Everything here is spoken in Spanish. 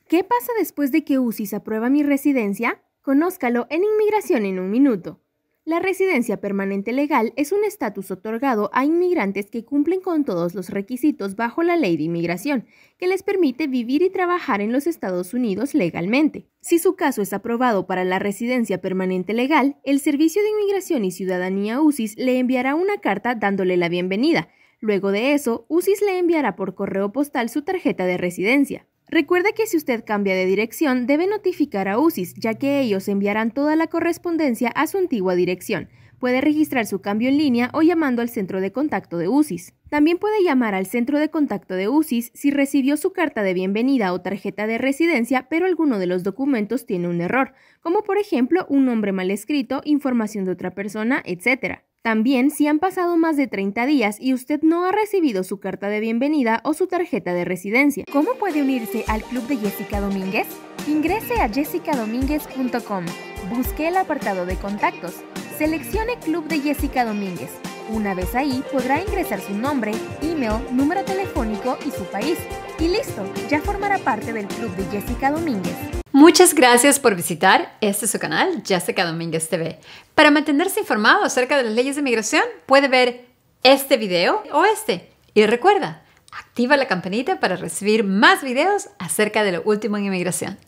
¿Qué pasa después de que UCIS aprueba mi residencia? Conózcalo en Inmigración en un minuto. La residencia permanente legal es un estatus otorgado a inmigrantes que cumplen con todos los requisitos bajo la ley de inmigración, que les permite vivir y trabajar en los Estados Unidos legalmente. Si su caso es aprobado para la residencia permanente legal, el Servicio de Inmigración y Ciudadanía UCIS le enviará una carta dándole la bienvenida. Luego de eso, UCIS le enviará por correo postal su tarjeta de residencia. Recuerde que si usted cambia de dirección, debe notificar a UCIS, ya que ellos enviarán toda la correspondencia a su antigua dirección. Puede registrar su cambio en línea o llamando al centro de contacto de UCIS. También puede llamar al centro de contacto de UCIS si recibió su carta de bienvenida o tarjeta de residencia, pero alguno de los documentos tiene un error, como por ejemplo un nombre mal escrito, información de otra persona, etc. También, si han pasado más de 30 días y usted no ha recibido su carta de bienvenida o su tarjeta de residencia. ¿Cómo puede unirse al Club de Jessica Domínguez? Ingrese a jessicadominguez.com, busque el apartado de contactos, seleccione Club de Jessica Domínguez. Una vez ahí, podrá ingresar su nombre, email, número telefónico y su país. Y listo, ya formará parte del Club de Jessica Domínguez. Muchas gracias por visitar su canal, Jessica Domínguez TV. Para mantenerse informado acerca de las leyes de inmigración, puede ver este video o este. Y recuerda, activa la campanita para recibir más videos acerca de lo último en inmigración.